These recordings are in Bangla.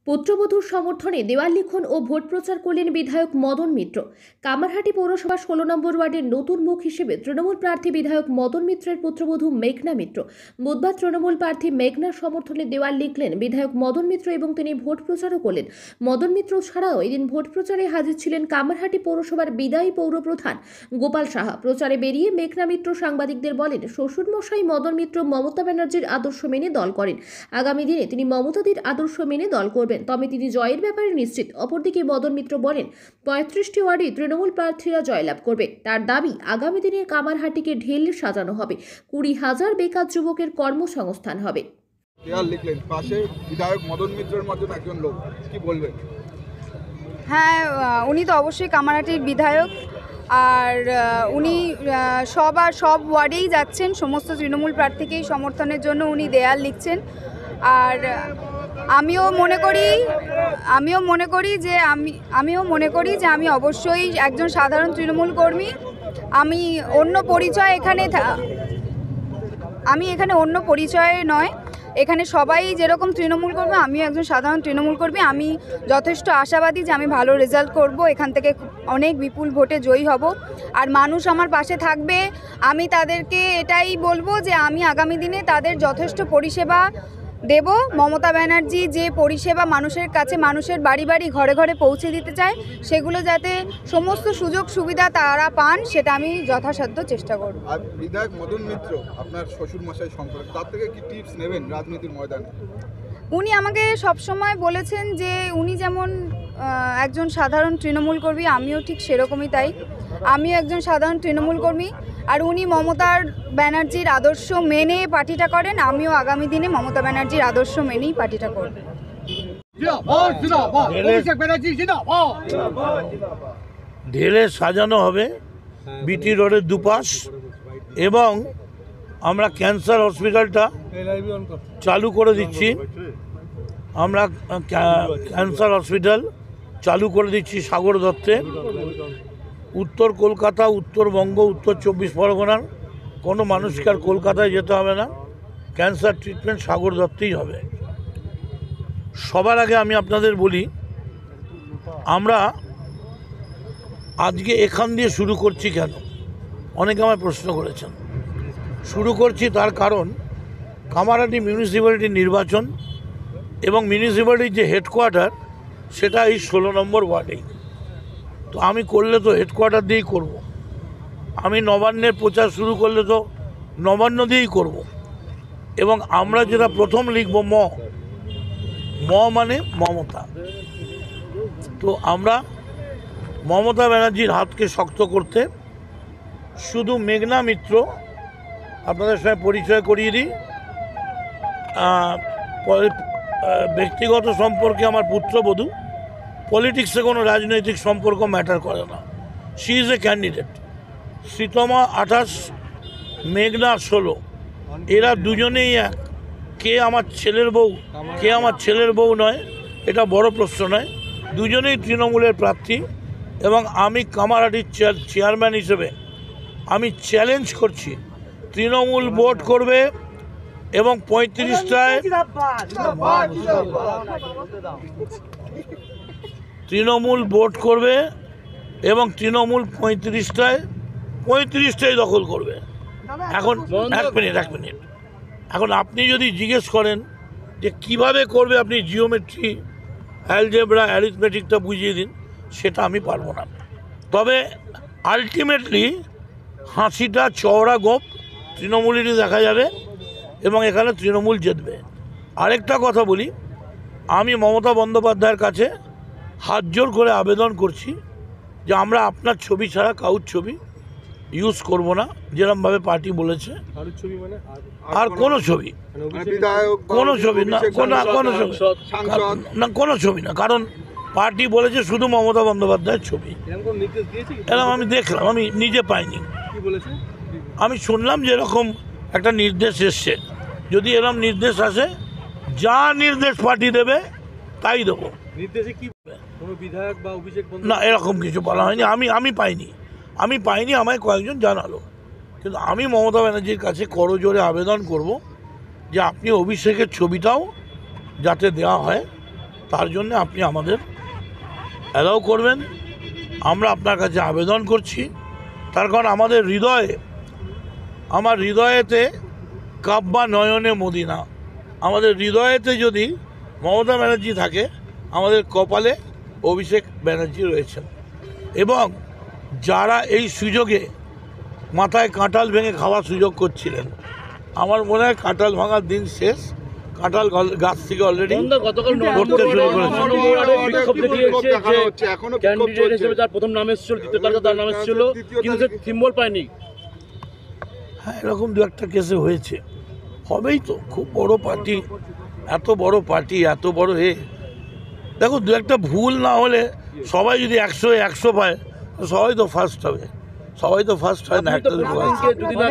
পুত্রবধূর সমর্থনে দেওয়াল লিখন ও ভোট প্রচার করলেন বিধায়ক মদন মিত্র। কামারহাটি পৌরসভা 16 নম্বর ওয়ার্ডের নতুন মুখ হিসেবে তৃণমূল প্রার্থী বিধায়ক মদন মিত্রের পুত্রবধূ মেঘনা মিত্র বুধবার তৃণমূল প্রার্থী মেঘনার সমর্থনে দেওয়াল লিখলেন বিধায়ক মদন মিত্র এবং তিনি ভোট প্রচারও করলেন। মদন মিত্র ছাড়াও এদিন ভোট প্রচারে হাজির ছিলেন কামারহাটি পৌরসভার বিদায়ী পৌরপ্রধান গোপাল সাহা। প্রচারে বেরিয়ে মেঘনা মিত্র সাংবাদিকদের বলেন, শ্বশুরমশাই মদন মিত্র মমতা ব্যানার্জির আদর্শ মেনে দল করেন। আগামী দিনে তিনি মমতাদির আদর্শ মেনে দল করবেন, তবে তিনি জয়ের ব্যাপারে নিশ্চিত। অপরদিকে মদন মিত্র বলেন, 35টি ওয়ার্ডে তৃণমূল প্রার্থীরা জয়লাভ করবে। তার দাবি, আগামী দিনে কামারহাটিকে ঢেল সাজানো হবে, 20,000 বেকার যুবকের কর্মসংস্থান হবে। লিখলেন পাশে বিধায়ক মদন মিত্রের মতন একজন লোক, কি বলবেন? হ্যাঁ, উনি তো অবশ্যই কামারহাটির বিধায়ক, আর উনি সব ওয়ার্ডেই যাচ্ছেন, সমস্ত তৃণমূল প্রার্থীকেই সমর্থনের জন্য উনি দেয়াল লিখছেন। আর আমিও মনে করি যে আমি অবশ্যই একজন সাধারণ তৃণমূল কর্মী। আমি এখানে অন্য পরিচয়ে নয়, এখানে সবাই যেরকম তৃণমূল কর্মী, আমিও একজন সাধারণ তৃণমূল কর্মী। আমি যথেষ্ট আশাবাদী যে আমি ভালো রেজাল্ট করব, এখান থেকে অনেক বিপুল ভোটে জয়ী হব, আর মানুষ আমার পাশে থাকবে। আমি তাদেরকে এটাই বলবো যে আমি আগামী দিনে তাদের যথেষ্ট পরিষেবা দেব। মমতা ব্যানার্জি যে পরিষেবা মানুষের কাছে, মানুষের বাড়ি বাড়ি ঘরে ঘরে পৌঁছে দিতে চায়, সেগুলো যাতে সমস্ত সুযোগ সুবিধা তারা পান, সেটা আমি যথাসাধ্য চেষ্টা করব। আর বিধায়ক মদন মিত্র আপনার শ্বশুর মশাই সম্পর্কে তার থেকে কি টিপস নেবেন রাজনীতির ময়দানে? উনি আমাকে সবসময় বলেছেন যে উনি যেমন একজন সাধারণ তৃণমূল কর্মী, আমিও ঠিক সেরকমই তাই। আমিও একজন সাধারণ তৃণমূল কর্মী, আর উনি মমতার ব্যানার্জির আদর্শ মেনে পার্টিটা করেন। আমিও আগামী দিনে মমতা ব্যানার্জির আদর্শ মেনেই পার্টিটা করব। ঢেলে সাজানো হবে বিটি রোডের দুপাশ, এবং আমরা ক্যান্সার হসপিটালটা চালু করে দিচ্ছি। আমরা ক্যান্সার হসপিটাল চালু করে দিচ্ছি সাগর দত্তে। উত্তর কলকাতা, উত্তরবঙ্গ, উত্তর 24 পরগনার কোনো মানুষকে আর কলকাতায় যেতে হবে না, ক্যান্সার ট্রিটমেন্ট সাগর দত্তেই হবে। সবার আগে আমি আপনাদের বলি, আমরা আজকে এখান দিয়ে শুরু করছি কেন, অনেকে আমায় প্রশ্ন করেছেন। শুরু করছি তার কারণ, কামারহাটি মিউনিসিপ্যালিটির নির্বাচন এবং মিউনিসিপ্যালিটির যে হেডকোয়ার্টার, সেটা এই 16 নম্বর ওয়ার্ডেই। তো আমি করলে তো হেডকোয়ার্টার দিয়েই করব। আমি নবান্নের প্রচার শুরু করলে তো নবান্ন দিয়েই করব। এবং আমরা যেটা প্রথম লিখব, ম মানে মমতা। তো আমরা মমতা ব্যানার্জির হাতকে শক্ত করতে, শুধু মেঘনা মিত্র আপনাদের সঙ্গে পরিচয় করিয়ে দিই। ব্যক্তিগত সম্পর্কে আমার পুত্রবধূ, পলিটিক্সে কোনো রাজনৈতিক সম্পর্ক ম্যাটার করে না। She is a candidate. Sritama 28, মেঘনা 16, এরা দুজনেই এক। কে আমার ছেলের বউ, কে আমার ছেলের বউ নয়, এটা বড় প্রশ্ন নয়। দুজনেই তৃণমূলের প্রার্থী, এবং আমি কামারহাটির চেয়ারম্যান হিসেবে আমি চ্যালেঞ্জ করছি, তৃণমূল ভোট করবে এবং 35টায় তৃণমূল ভোট করবে এবং তৃণমূল 35টায় দখল করবে। এখন এক মিনিট, এখন আপনি যদি জিজ্ঞেস করেন যে কিভাবে করবে, আপনি জিওমেট্রি, অ্যালজেব্রা, অ্যারিথমেটিকটা বুঝিয়ে দিন, সেটা আমি পারবো না। তবে আলটিমেটলি হাসিটা চওড়া গোপ তৃণমূলেরই দেখা যাবে, এবং এখানে তৃণমূল জিতবে। আরেকটা কথা বলি, আমি মমতা বন্দ্যোপাধ্যায়ের কাছে হাত জোর করে আবেদন করছি যে আমরা আপনার ছবি ছাড়া কাউর ছবি ইউজ করব না, যেরকমভাবে পার্টি বলেছে। আর কোনো ছবি কোনো ছবি না, কারণ পার্টি বলেছে শুধু মমতা বন্দ্যোপাধ্যায়ের ছবি। এরকম আমি দেখলাম, আমি নিজে পাইনি। আমি শুনলাম যে এরকম একটা নির্দেশ এসছে। যদি এরকম নির্দেশ আসে, যা নির্দেশ পার্টি দেবে তাই দেবো। না, এরকম কিছু বলা হয়নি, আমি পাইনি, আমায় কয়েকজন জানালো। কিন্তু আমি মমতা ব্যানার্জির কাছে করজোরে আবেদন করব যে আপনি অভিষেকের ছবিটাও যাতে দেওয়া হয়, তার জন্য আপনি আমাদের অ্যালাউ করবেন। আমরা আপনার কাছে আবেদন করছি, তার কারণ আমাদের আমার হৃদয়েতে কাব্যা নয়নে মদিনা। আমাদের হৃদয়েতে যদি মমতা ব্যানার্জি থাকে, আমাদের কপালে অভিষেক ব্যানার্জি রয়েছেন। এবং যারা এই সুযোগে মাথায় কাঁঠাল ভেঙে খাওয়ার সুযোগ করছিলেন, আমার মনে হয় কাঁঠাল ভাঙার দিন শেষ। কাঁঠাল গাছ থেকে অলরেডি পড়তে শুরু করেছে। ক্যান্ডিডেট হিসেবে তার প্রথম নাম এসেছিল, দ্বিতীয় তালিকা তার নাম এসেছিল, কিন্তু সে সিম্বল পায়নি। হ্যাঁ, এরকম দু একটা কেসে হয়েছে, হবেই তো। খুব বড় পার্টি, এত বড় পার্টি, এত বড় দেখো, দু একটা ভুল না হলে সবাই যদি 100 পায়, সবাই তো ফার্স্ট হবে। সবাই তো ফার্স্ট হয় না, একটা দুটো হয়।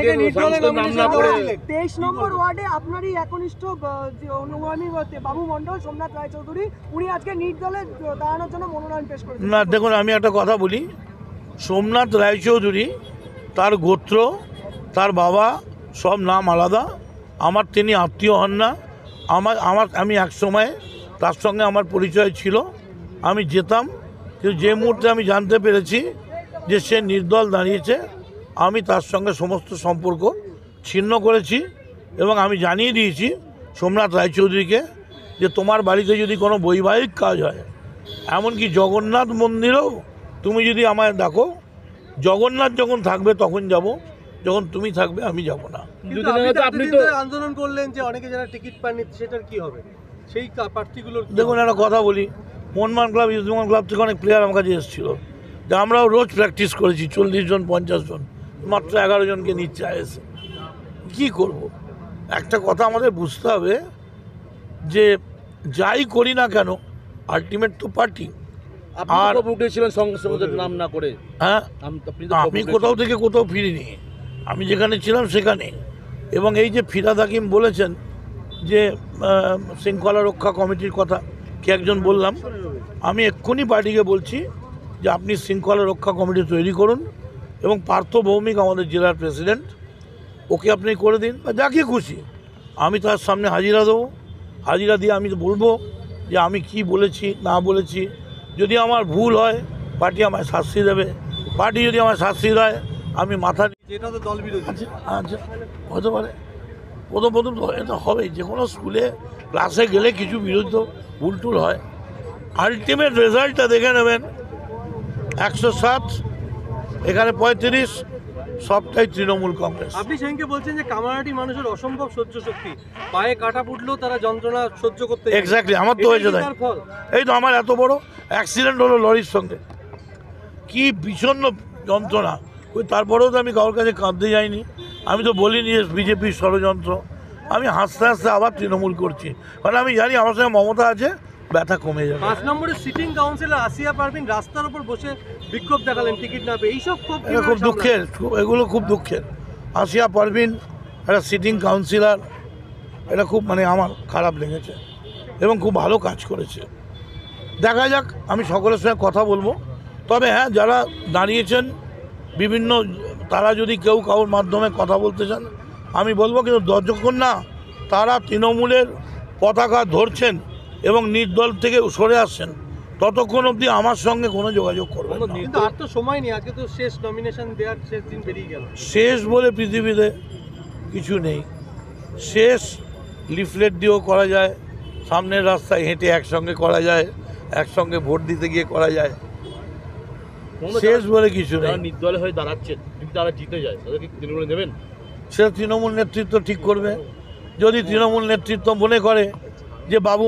23 নম্বর ওয়ার্ডে আপনারই একনিষ্ঠ অনুগামী বাবু মণ্ডল, সোমনাথ রায়চৌধুরী, উনি আজকে নির্দলে দাঁড়ানোর জন্য মনোনয়ন পেশ করেছেন। না, দেখুন, আমি একটা কথা বলি। সোমনাথ রায়চৌধুরী, তার গোত্র, তার বাবা, সব নাম আলাদা। আমার তিনি আত্মীয় হন না। আমি এক সময় তার সঙ্গে আমার পরিচয় ছিল, আমি যেতাম। কিন্তু যে মুহূর্তে আমি জানতে পেরেছি যে সে নির্দল দাঁড়িয়েছে, আমি তার সঙ্গে সমস্ত সম্পর্ক ছিন্ন করেছি। এবং আমি জানিয়ে দিয়েছি সোমনাথ রায়চৌধুরীকে যে তোমার বাড়িতে যদি কোনো বৈবাহিক কাজ হয়, এমনকি জগন্নাথ মন্দিরেও তুমি যদি আমায় ডাকো, জগন্নাথ যখন থাকবে তখন যাব, যখন তুমি থাকবে আমি যাব না। আপনি তো আন্দোলন করলেন যে অনেকে যারা টিকিট পাননি, সেটার কি হবে? সেই প্রার্থীগুলোর দেখুন, একটা কথা বলি, মোহনবাগান ক্লাব, ইস্টবেঙ্গল ক্লাব থেকে অনেক প্লেয়ার আমার কাছে এসেছিলো, যে আমরাও রোজ প্র্যাকটিস করেছি, 40 জন 50 জন, মাত্র 11 জনকে নিচ্ছে এসে। কী করব? একটা কথা আমাদের বুঝতে হবে যে যাই করি না কেন, আলটিমেট তো পার্টি। আর উঠেছিলেন সঙ্গে সঙ্গে নাম না করে। হ্যাঁ, আমি কোথাও থেকে কোথাও ফিরিনি, আমি যেখানে ছিলাম সেখানে। এবং এই যে ফিরাদ হাকিম বলেছেন যে শৃঙ্খলা রক্ষা কমিটির কথা, কে একজন বললাম, আমি এক্ষুনি পার্টিকে বলছি যে আপনি শৃঙ্খলা রক্ষা কমিটি তৈরি করুন, এবং পার্থ ভৌমিক আমাদের জেলার প্রেসিডেন্ট, ওকে আপনি করে দিন, বা যাকে খুশি। আমি তার সামনে হাজিরা দেবো, হাজিরা দিয়ে আমি বলবো যে আমি কি বলেছি না বলেছি। যদি আমার ভুল হয়, পার্টি আমায় শাস্তি দেবে। পার্টি যদি আমায় শাস্তি দেয়, আমি মাথা, যেটা তো দল বিরোধী। আচ্ছা, হতে পারে, প্রথম তো এটা হবেই। যে কোনো স্কুলে ক্লাসে গেলে কিছু বিরুদ্ধ ভুল টুল হয়, আলটিমেট রেজাল্টটা দেখে নেবেন। 107, এখানে 35, সবটাই তৃণমূল কংগ্রেস। আপনি সেদিনকে বলছেন যে কামারহাটি মানুষের অসম্ভব সহ্য শক্তি, পায়ে কাটা ফুটলেও তারা যন্ত্রণা সহ্য করতে। এক্স্যাক্টলি, আমার তো হয়েছে তাই। এই তো আমার এত বড় অ্যাক্সিডেন্ট হলো লরির সঙ্গে, কি বিষণ্ণ যন্ত্রণা। তারপরেও তো আমি কারোর কাছে কাঁদতে যাইনি। আমি তো বলিনি যে বিজেপির ষড়যন্ত্র। আমি হাসতে হাসতে আবার তৃণমূল করছি, কারণ আমি জানি আমার সঙ্গে মমতা আছে, ব্যথা কমে যাবে। 5 নম্বরের সিটিং কাউন্সিলর আসিয়া পারভিন রাস্তার উপর বসে বিক্ষোভ দেখালেন টিকিট না পেয়ে। এইসব এটা খুব দুঃখের, এগুলো খুব দুঃখের। আসিয়া পারভিন একটা সিটিং কাউন্সিলর, এটা খুব আমার খারাপ লেগেছে, এবং খুব ভালো কাজ করেছে। দেখা যাক, আমি সকলের সঙ্গে কথা বলবো। তবে হ্যাঁ, যারা দাঁড়িয়েছেন বিভিন্ন, তারা যদি কেউ কারোর মাধ্যমে কথা বলতে চান আমি বলবো, কিন্তু যতক্ষণ না তারা তৃণমূলের পতাকা ধরছেন এবং নির্দল থেকে সরে আসছেন, ততক্ষণ অবধি আমার সঙ্গে কোনো যোগাযোগ করবেন না। কিন্তু আর তো সময় নেই, আজকে তো শেষ নমিনেশন দেওয়ার শেষ দিন বেরিয়ে গেল। শেষ বলে পৃথিবীতে কিছু নেই। শেষ লিফলেট দিয়েও করা যায়, সামনের রাস্তায় হেঁটে একসঙ্গে করা যায়, একসঙ্গে ভোট দিতে গিয়ে করা যায়। শেষ বলে কিছু নেই। নির্দলে হয়ে দাঁড়াচ্ছেন, যদি তারা জিতে যায় তাদেরকে তৃণমূলে নেবেন? সেটা তৃণমূল নেতৃত্ব ঠিক করবে। যদি তৃণমূল নেতৃত্ব মনে করে যে বাবু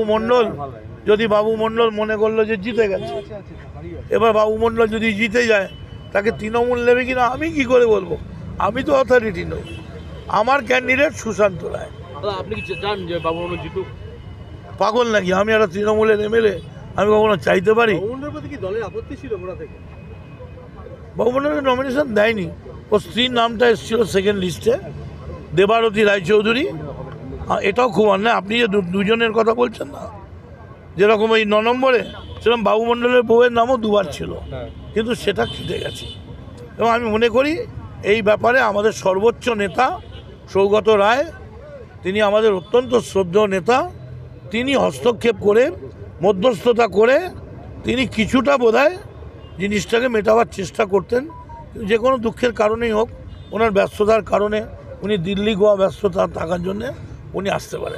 মণ্ডল মনে করলো যে জিতে গেছে, এবার বাবু মণ্ডল যদি জিতে যায়, তাকে তৃণমূল নেবে কিনা আমি কি করে বলবো? আমি তো অথরিটি নই। আমার ক্যান্ডিডেট সুশান্ত রায়। আপনি কি চান যে বাবু মণ্ডল জিতুক? পাগল নাকি? আমি একটা তৃণমূলের এমএলএ, আমি কখনো চাইতে পারি? বাবুমণ্ডলের প্রতি কি দলের আপত্তি ছিল গোড়া থেকে? বাবু মণ্ডলের নমিনেশন দেয়নি, ও স্ত্রীর নামটা এসেছিল সেকেন্ড লিস্টে, দেবারতী রায়চৌধুরী। এটাও খুব অন্যায়। আপনি যে দুজনের কথা বলছেন না, যেরকম এই 9 নম্বরে, সেরকম বাবু মণ্ডলের বউয়ের নামও 2বার ছিল, কিন্তু সেটা কেটে গেছে। এবং আমি মনে করি এই ব্যাপারে আমাদের সর্বোচ্চ নেতা সৌগত রায়, তিনি আমাদের অত্যন্ত শ্রদ্ধেয় নেতা, তিনি হস্তক্ষেপ করে মধ্যস্থতা করে তিনি কিছুটা বোধহয় জিনিসটাকে মেটাবার চেষ্টা করতেন। যে কোনো দুঃখের কারণেই হোক, ওনার ব্যস্ততার কারণে উনি দিল্লি গোয়া ব্যস্ততা থাকার জন্যে উনি আসতে পারেন।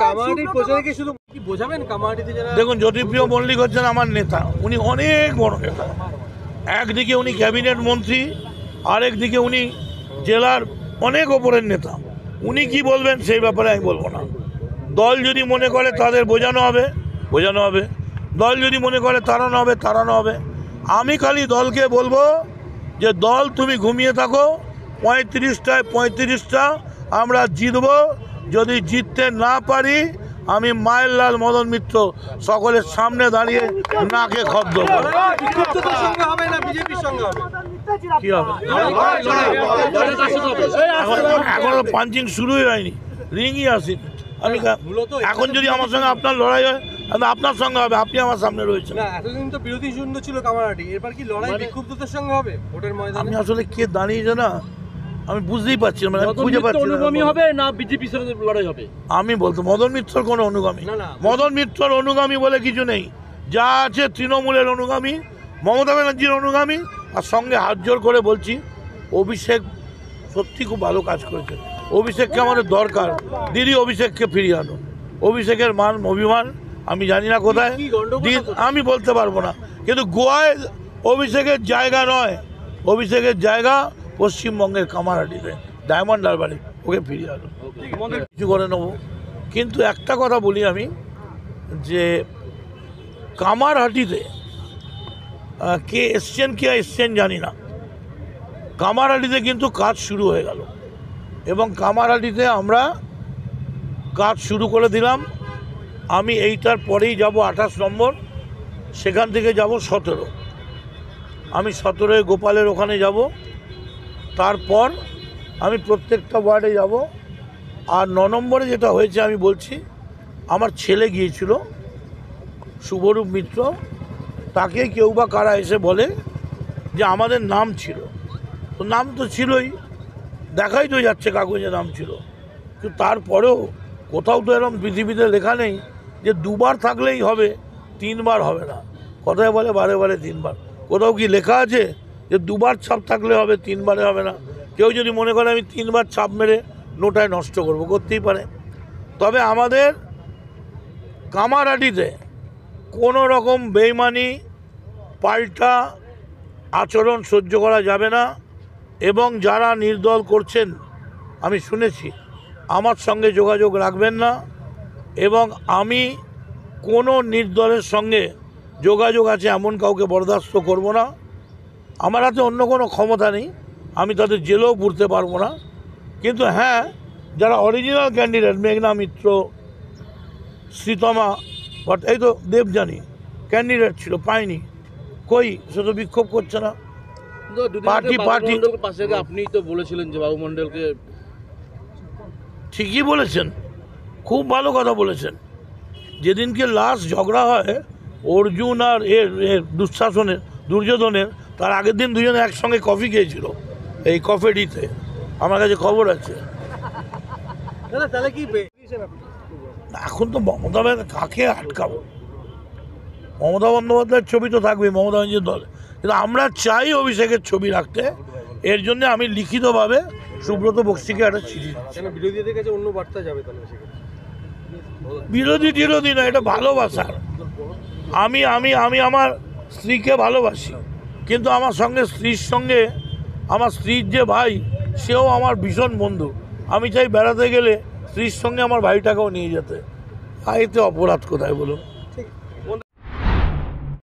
দেখুন, জ্যোতিপ্রিয় মল্লিক হচ্ছেন আমার নেতা, উনি অনেক বড় নেতা। একদিকে উনি ক্যাবিনেট মন্ত্রী, আরেকদিকে উনি জেলার অনেক ওপরের নেতা। উনি কি বলবেন সেই ব্যাপারে আমি বলবো না। দল যদি মনে করে তাদের বোঝানো হবে, দল যদি মনে করে তাড়ানো হবে, তাড়ানো হবে। আমি খালি দলকে বলবো যে দল তুমি ঘুমিয়ে থাকো, 35টায় 35টা আমরা জিতব। যদি জিততে না পারি, আমি মায়ের লাল মদন মিত্র সকলের সামনে দাঁড়িয়ে নাকে খত দেবো। কি হবে? এখনো পাঞ্চিং শুরুই হয়নি, রিংই আসেনি। আমি এখন যদি আমার সঙ্গে আপনার লড়াই হয়, আপনার সঙ্গে হবে, আপনি আমার সামনে রয়েছেন। এতদিন তো বিরোধী শূন্য ছিল কামারহাটি, এবার কি লড়াই বিক্ষুব্ধতার সঙ্গে হবে ভোটের ময়দানে? আমি আসলে কে দাঁড়িয়েছে না, আমি বুঝতেই পারছি না, মানে খুঁজে পাচ্ছি না। অনুগামী হবে না বিজেপির সাথে লড়াই হবে? আমি বলতো মদন মিত্রর কোনো অনুগামী, মদন মিত্রর অনুগামী বলে কিছু নেই। যা আছে তৃণমূলের অনুগামী, মমতা ব্যানার্জির অনুগামী। আর সঙ্গে হাত জোর করে বলছি, অভিষেক সত্যি খুব ভালো কাজ করেছে। অভিষেককে আমাদের দরকার। দিদি অভিষেককে ফিরিয়ে আনুন। অভিষেকের মান অভিমান আমি জানি না কোথায়, আমি বলতে পারবো না, কিন্তু গোয়ায় অভিষেকের জায়গা নয়, অভিষেকের জায়গা পশ্চিমবঙ্গের কামারহাটিতে ডায়মন্ড হারবারে। ওকে ফিরিয়ে আনুন, কিছু করে নেবো। কিন্তু একটা কথা বলি আমি, যে কামারহাটিতে কে এসছেন কে এসছেন জানি না, কামারহাটিতে কিন্তু কাজ শুরু হয়ে গেল এবং কামারহাটিতে আমরা কাজ শুরু করে দিলাম। আমি এইটার পরেই যাব 28 নম্বর, সেখান থেকে যাব 17। আমি 17 গোপালের ওখানে যাব, তারপর আমি প্রত্যেকটা ওয়ার্ডে যাব। আর 9 নম্বরে যেটা হয়েছে আমি বলছি, আমার ছেলে গিয়েছিল শুভরূপ মিত্র, তাকে কেউ বা কারা এসে বলে যে আমাদের নাম ছিল, তো নাম তো ছিলই, দেখাই তো যাচ্ছে কাগজে নাম ছিল, কিন্তু তারপরেও কোথাও তো এরকম পৃথিবীতে লেখা নেই যে 2বার থাকলেই হবে, 3বার হবে না। কথায় বলে বারে বারে 3বার, কোথাও কি লেখা আছে যে 2বার ছাপ থাকলে হবে, 3বারে হবে না? কেউ যদি মনে করে আমি 3বার ছাপ মেরে নোটায় নষ্ট করব, করতেই পারে। তবে আমাদের কামারহাটিতে কোনো রকম বেইমানি, পাল্টা আচরণ সহ্য করা যাবে না। এবং যারা নির্দল করছেন, আমি শুনেছি, আমার সঙ্গে যোগাযোগ রাখবেন না। এবং আমি কোনো নির্দলের সঙ্গে যোগাযোগ আছে এমন কাউকে বরদাস্ত করব না। আমার হাতে অন্য কোনো ক্ষমতা নেই, আমি তাদের জেলেও পুরতে পারবো না। কিন্তু হ্যাঁ, যারা অরিজিনাল ক্যান্ডিডেট, মেঘনা মিত্র, শ্রীতমা ভট্ট, এই তো দেবযানী ক্যান্ডিডেট ছিল, পায়নি, কই সে তো বিক্ষোভ করছে না। পার্টি আপনি তো বলেছিলেন যে বাবু মণ্ডলকে, ঠিকই বলেছেন, খুব ভালো কথা বলেছেন। যেদিনকে লাস্ট ঝগড়া হয় অর্জুন আর দুঃশাসনের, দুর্যোধনের, তার আগের দিন দুজনে একসঙ্গে কফি খেয়েছিল এই কফেডিতে, আমার কাছে খবর আছে। তাহলে কি এখন তো মমতা কাকে আটকাবো? মমতা বন্দ্যোপাধ্যায়ের ছবি তো থাকবে মমতা ব্যানার্জির দলে, কিন্তু আমরা চাই অভিষেকের ছবি রাখতে। এর জন্য আমি লিখিতভাবে সুব্রত বক্সিকে একটা চিঠি দিচ্ছি। বিরোধীদের কাছে অন্য বার্তা যাবে তাহলে? বিরোধী না, এটা ভালোবাসার। আমি আমি আমি আমার স্ত্রীকে ভালোবাসি, কিন্তু আমার সঙ্গে স্ত্রীর সঙ্গে আমার স্ত্রীর যে ভাই, সেও আমার ভীষণ বন্ধু। আমি চাই বেড়াতে গেলে স্ত্রীর সঙ্গে আমার ভাইটাকেও নিয়ে যেতে। এতে অপরাধ কোথায় বলুন?